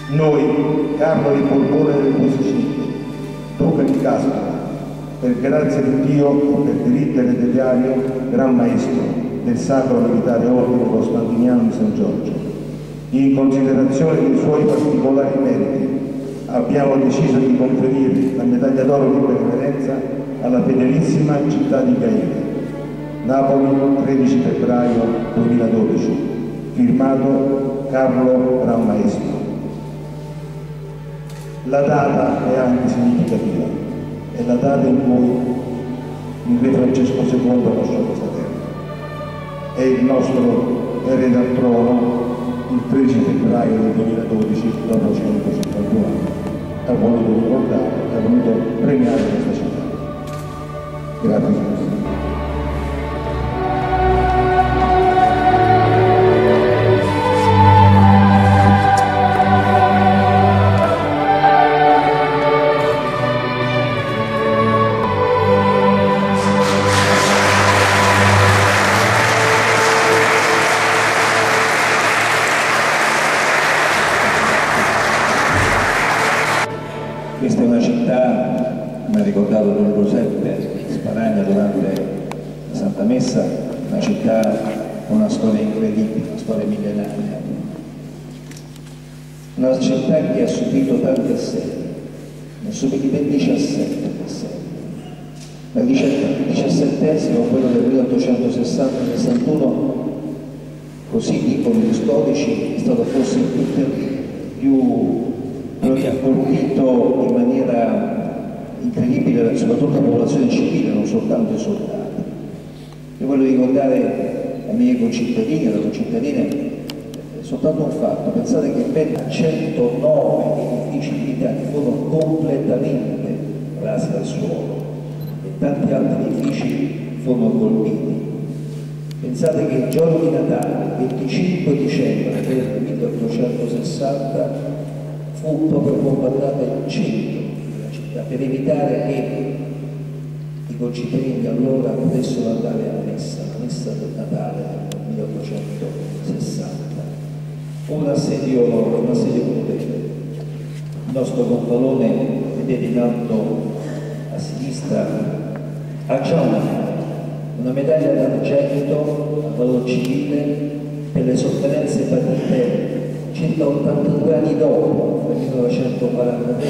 Noi, Carlo di Borbone e delle Sicilie, duca di Castora, per grazia di Dio e per diritto ereditario, Gran Maestro del Sacro Militare Ordine Costantiniano di San Giorgio, in considerazione dei suoi particolari meriti, abbiamo deciso di conferire la medaglia d'oro di benemerenza alla fedelissima città di Gaeta. Napoli, 13 febbraio 2012, firmato Carlo Gran Maestro. La data è anche significativa, è la data in cui il re Francesco II lasciò questa terra. È il nostro erede al trono il 13 febbraio del 2012, dopo 151 anni. Ha voluto ricordare, ha voluto premiare questa città. Grazie, signor. Questa è una città, come ha ricordato Don Giuseppe Spadagna durante la Santa Messa, una città con una storia incredibile, una storia millenaria. Una città che ha subito tanti assetti, ne ha subiti ben 17 assetti. Nel XVII, quello del 1860-61, così dicono gli storici, è stato forse il più terribile, quello che ha colpito in maniera incredibile soprattutto la popolazione civile, non soltanto i soldati. Io voglio ricordare ai miei concittadini e alle concittadine soltanto un fatto: pensate che ben 109 edifici militari furono completamente rasi al suolo e tanti altri edifici furono colpiti. Pensate che il giorno di Natale, 25 dicembre del 1860, fu proprio bombardato il centro della città per evitare che i concittadini allora potessero andare a messa, la messa del Natale del 1860. Fu un assedio crudele. Il nostro gonfalone, vedete in alto a sinistra, ha già una medaglia d'argento a valor civile per le sofferenze patite circa 82 anni dopo, nel 1943-44,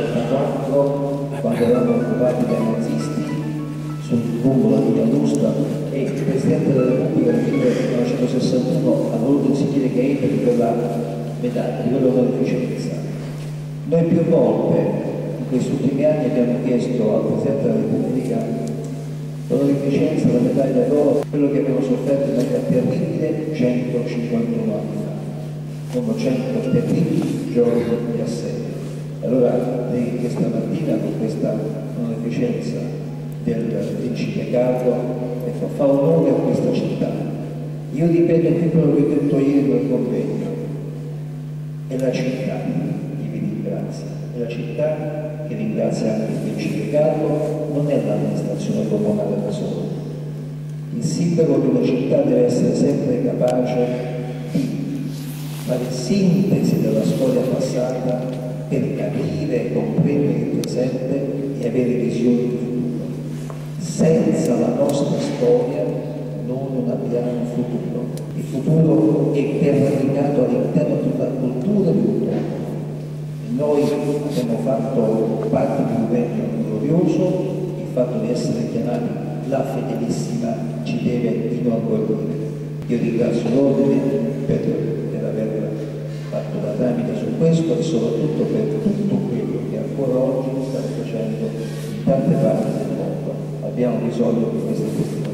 quando erano occupati dai nazisti lungo la via Augusta, e il Presidente della Repubblica nel 1961 ha voluto insignire Gaeta di quella medaglia, di quella onorificenza. Noi più volte in questi ultimi anni abbiamo chiesto al Presidente della Repubblica l'onorificenza, la medaglia d'oro, quello che abbiamo sofferto in maniera terribile 151 anni fa. Sono 100 terribili giorni di assedio. Allora lei questa mattina con questa onorificenza del principe Carlo fa onore a questa città. Io ripeto qui quello che ho detto ieri nel convegno: è la città che vi ringrazia, è la città che ringrazia anche il principe Carlo, non è l'amministrazione comunale da sola. Il sindaco di una città deve essere sempre capace di fare sintesi della storia passata per capire e comprendere il presente e avere visioni di futuro. Senza la nostra storia noi non abbiamo futuro. Il futuro è terrenicato all'interno di una cultura di un popolo. Noi abbiamo fatto parte di un regno glorioso, il fatto di essere chiamati la fedelissima ci deve inorgoglire. Io ringrazio l'Ordine per aver fatto da tramite su questo e soprattutto per tutto quello che ancora oggi state facendo in tante parti del mondo. Abbiamo bisogno di queste testimonianze.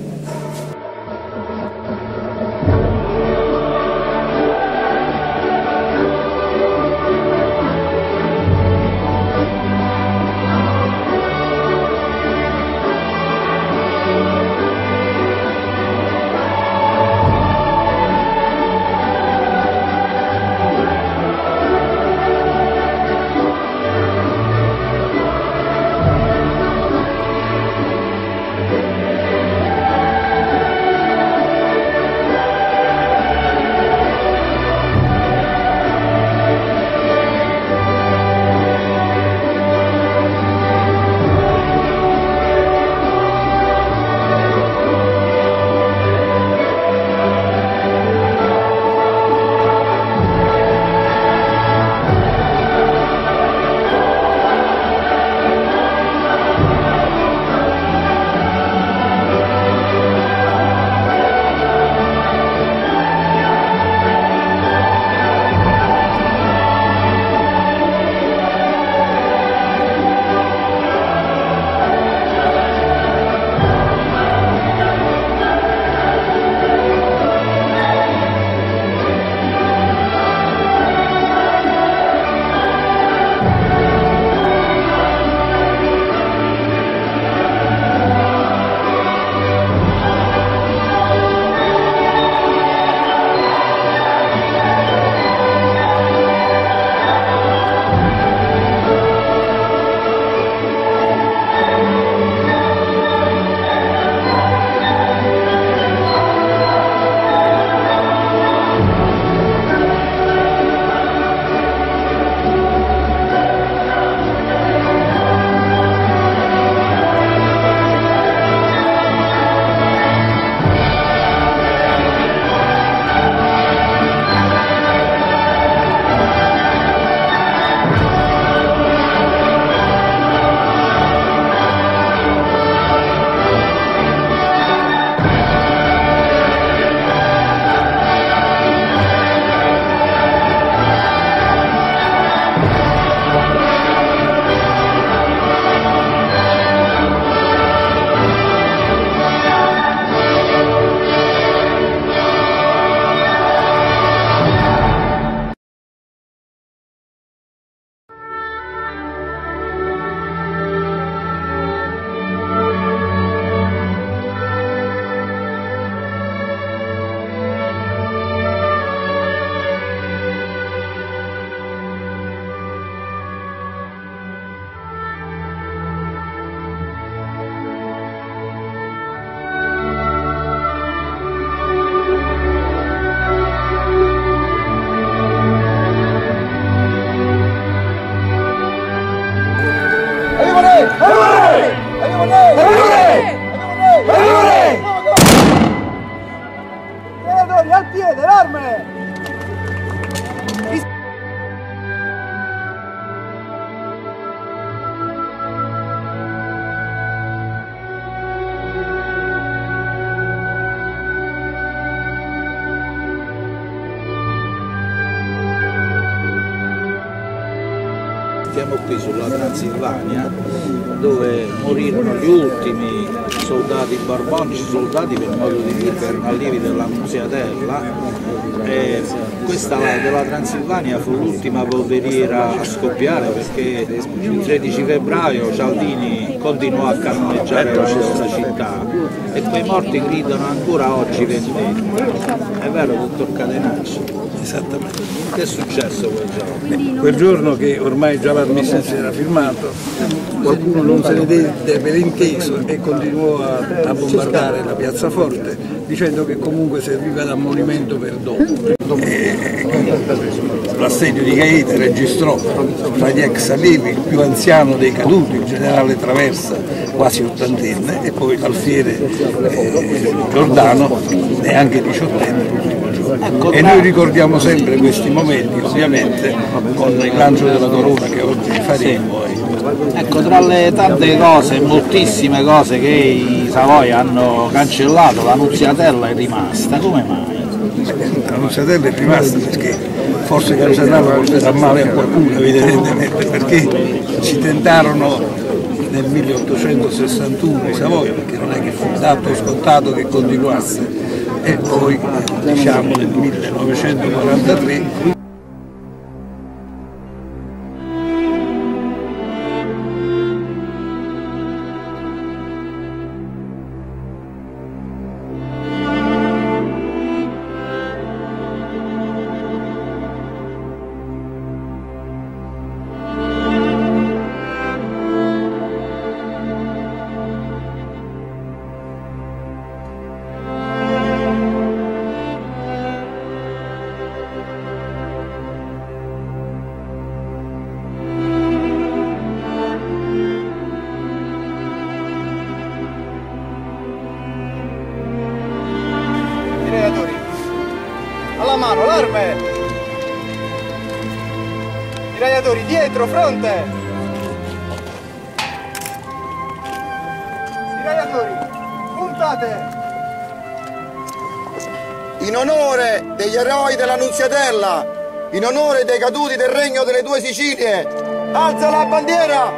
allarme! Siamo qui sulla Transilvania dove morirono gli ultimi soldati borbonici, soldati per modo di dire, erano allievi dell'Annunziatella, e questa della Transilvania fu l'ultima polveriera a scoppiare perché il 13 febbraio Cialdini continuò a cannoneggiare la nostra città e quei morti gridano ancora oggi vendetta. È vero, dottor Catenacci? Esattamente. Che è successo quel giorno? Quel giorno, che ormai già l'armisticio era firmato, qualcuno non se ne diede per inteso e continuò a bombardare la piazzaforte dicendo che comunque serviva da ammonimento per dopo. L'assedio di Gaeta registrò tra gli ex allievi il più anziano dei caduti, il generale Traversa, quasi ottantenne, e poi l'alfiere Giordano, neanche diciottenne, l'ultimo giorno. E noi ricordiamo sempre questi momenti, ovviamente, con il lancio della corona che oggi faremo. Ecco, tra le tante cose, moltissime cose che i Savoia hanno cancellato, l'Annunziatella è rimasta. Come mai? L'Annunziatella è rimasta perché forse Causernaro porterà male a qualcuno, evidentemente, perché ci tentarono nel 1861 i Savoia, perché non è che fu dato e scontato che continuasse, e poi diciamo nel 1943 alla mano, allarme! I radiatori dietro, fronte! I radiatori, puntate! In onore degli eroi dell'Annunziatella, in onore dei caduti del Regno delle Due Sicilie, alza la bandiera!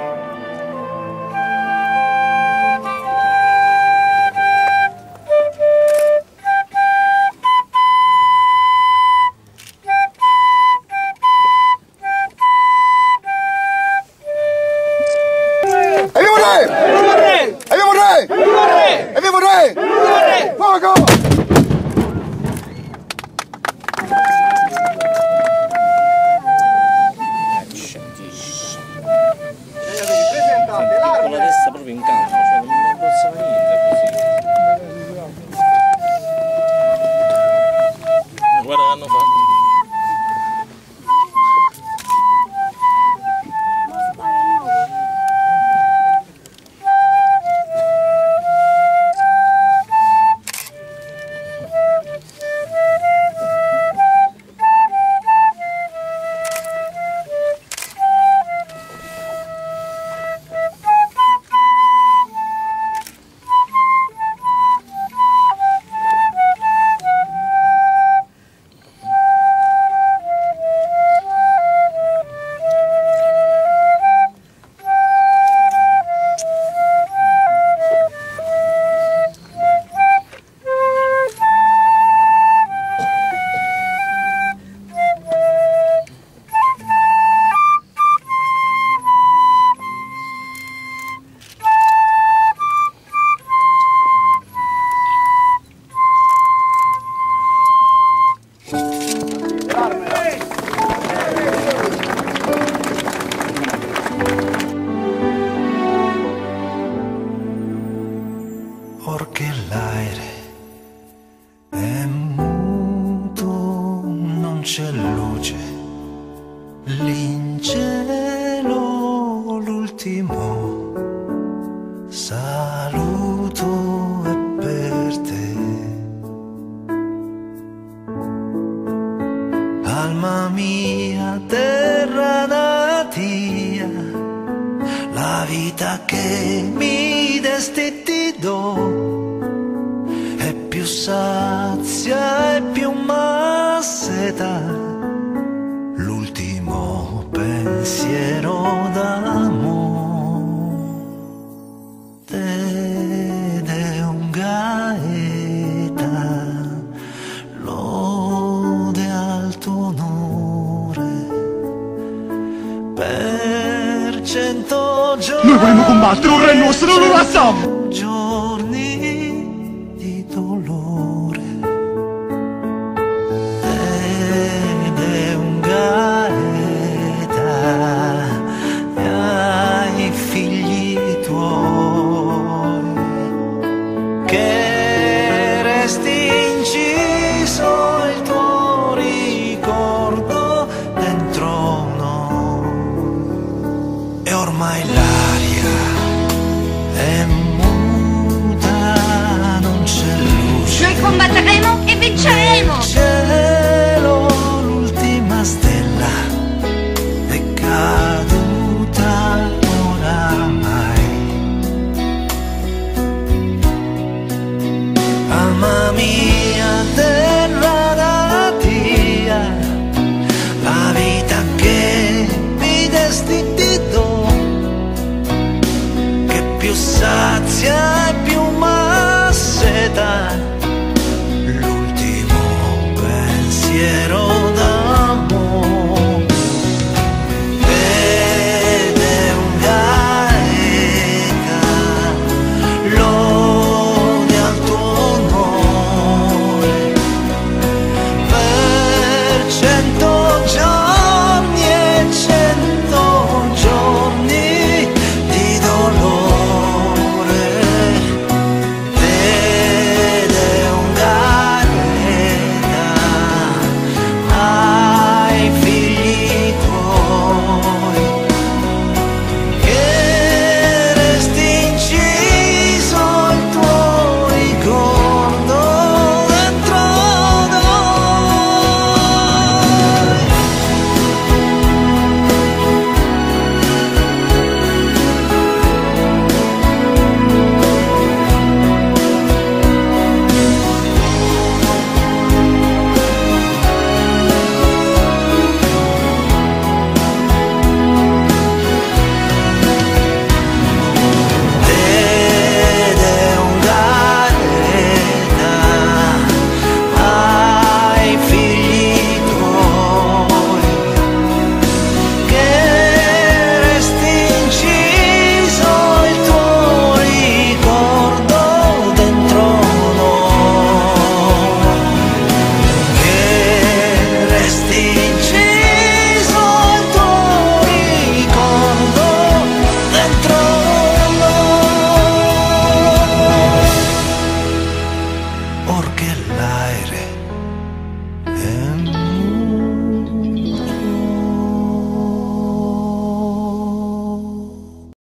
Con la testa proprio in campo, cioè non pensava niente così. Guarda che hanno fatto. Porque l'aere è muto, non c'è luce, lì in cielo l'ultimo saluto è per te. mamma mia, terra natia, la vita che mi desti ti do è più sazia e più masseta, l'ultimo pensiero d'amore ed è un gaeta, lode al tuo onore per 100 giorni. Noi vogliamo combattere un re nostro, non lo lasciamo! Giorni di dolore ed è un gaeta e ai figli tuoi che resti inciso il tuo ricordo dentro noi. E ormai l'aria è muta, non c'è luce. Noi combatteremo e vinceremo! Il cielo, l'ultima stella